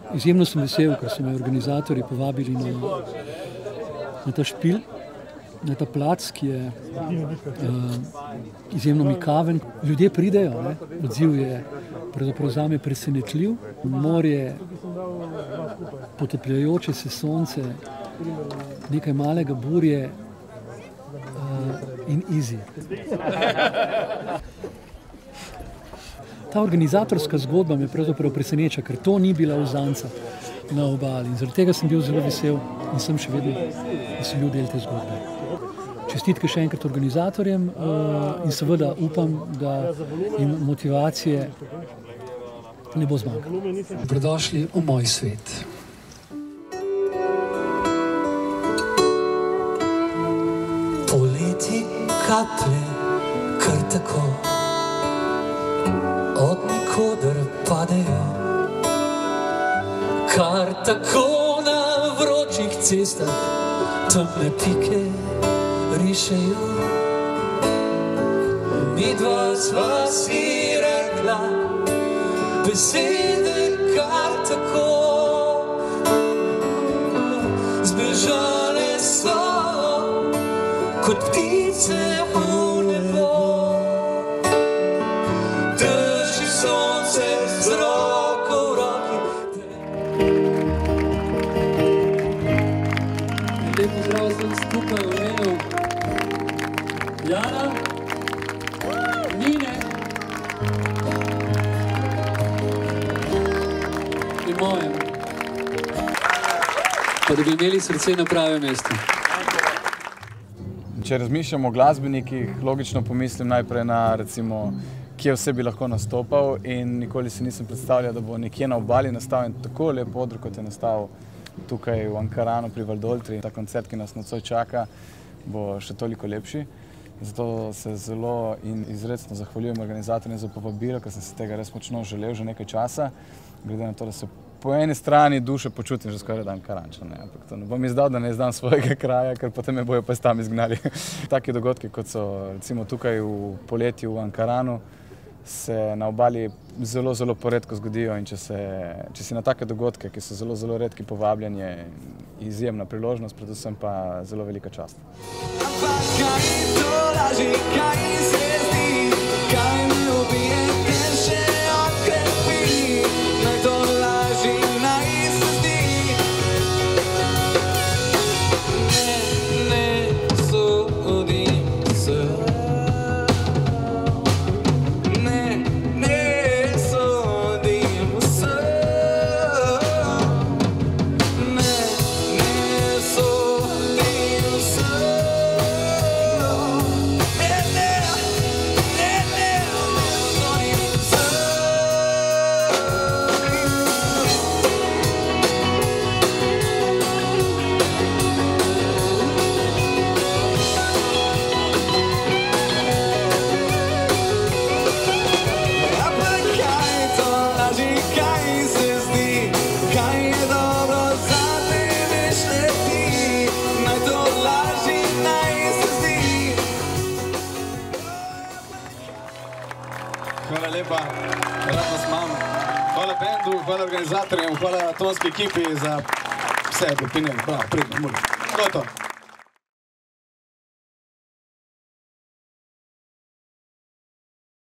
Izjemno sem vesel, ker so me organizatorji povabili na ta špil, na ta plac, ki je izjemno mikaven. Ljudje pridejo, ne? Odziv je pravzaprav zame presenetljiv. Morje, potapljajoče se sonce, nekaj malega burje in easy. Ta organizatorska zgodba me pravzaprav preseneča, ker to ni bila uzanca na obali. In zaradi tega sem bil zelo vesel in sem še vedno, da sem bil del te zgodbe. Čestitke še enkrat organizatorjem in seveda upam, da jim motivacije ne bo zmanjkalo. Dobrodošli v moj svet. Poleti kaplje kar tako od nikoder padejo, kar tako na vročih cestah temne pike rišejo. Midva sva si rekla besede kar tako, zbežale so kot ptice v nebo. Drži sonce z roko v roki. Lep pozdrav sem skupaj v imenu Jana, Nine in mojem. Pa da bi imeli srce na pravem mestu. Če razmišljam o glasbenikih, logično pomislim najprej na, recimo, kje vse bi lahko nastopal, in nikoli si nisem predstavljal, da bo nekje na obali nastal en tako lep odr, kot je nastal tukaj v Ankaranu pri Valdoltri. Ta koncert, ki nas nocoj čaka, bo še toliko lepši. Zato se zelo in izrecno zahvaljujem organizatorjem za povabilo, ker sem se tega res močno želel že nekaj časa, glede na to, da se po eni strani duše počutim že skoraj da Ankarančan, ampak to ne bom izdal, da ne izdam svojega kraja, ker potem me bojo pa tam izgnali. Taki dogodki, kot so recimo tukaj v poletju v Ankaranu, se na obali zelo, zelo poredko zgodijo, in če si na take dogodke, ki so zelo, zelo redki, povabljen, je izjemna priložnost, predvsem pa zelo velika čast. Hvala lepa, rad vas imam. Hvala bendu, hvala organizatorjem, hvala tonski ekipi za vse dopine. Bravo, pridno, to je to.